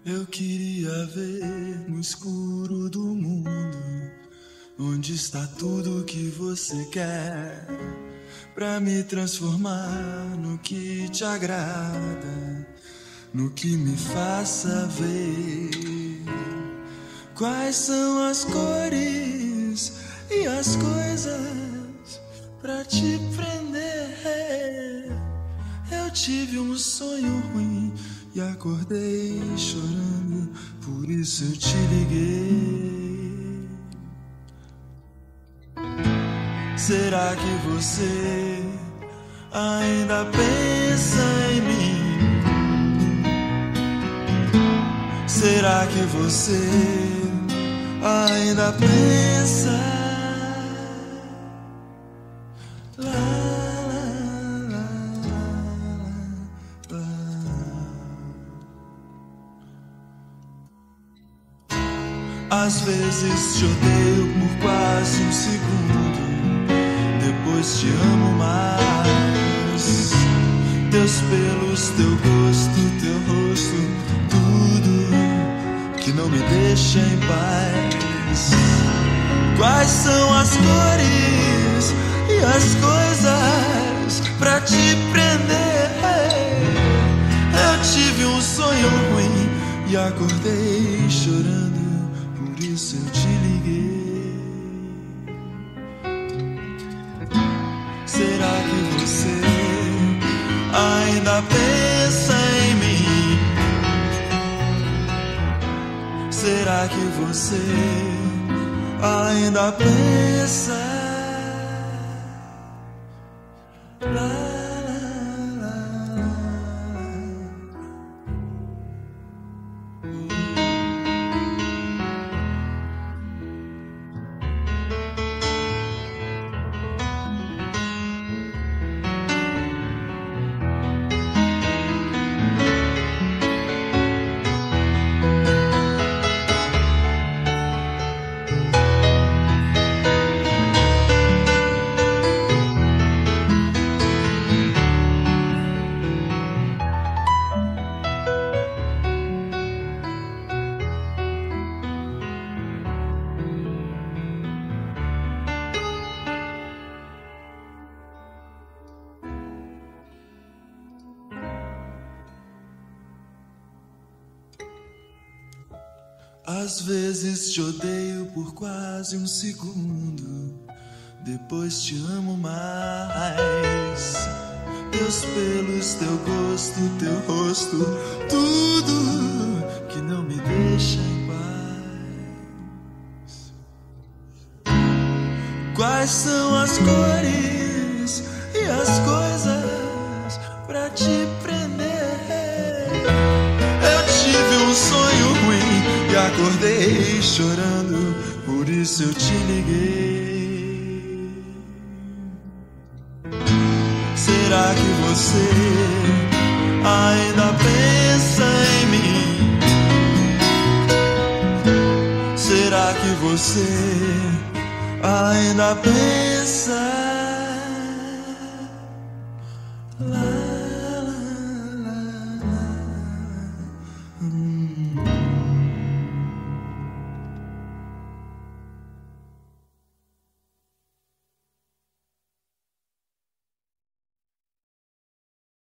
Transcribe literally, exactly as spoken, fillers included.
Eu queria ver no escuro do mundo onde está tudo que você quer, pra me transformar no que te agrada, no que me faça ver quais são as cores e as coisas pra te prender. Eu tive um sonho ruim e acordei chorando, por isso eu te liguei. Será que você ainda pensa em mim? Será que você ainda pensa? Lá, lá, lá, lá, lá. Às vezes te odeio por quase um segundo, depois te amo mais. Teus pelos, teu gosto, teu rosto, tudo que não me deixa em paz. Quais são as cores e as coisas pra te prender? Eu tive um sonho ruim e acordei chorando, por isso eu te liguei. Será que você ainda pensa em mim? Será que você ainda pensa? Lá, lá, lá, lá. Às vezes te odeio por quase um segundo, depois te amo mais. Teus pelos, teu gosto, teu rosto, tudo que não me deixa em paz. Quais são as cores e as coisas pra te prender? Eu tive um sonho ruim e acordei chorando, por isso eu te liguei. Será que você ainda pensa em mim? Será que você ainda pensa? Lá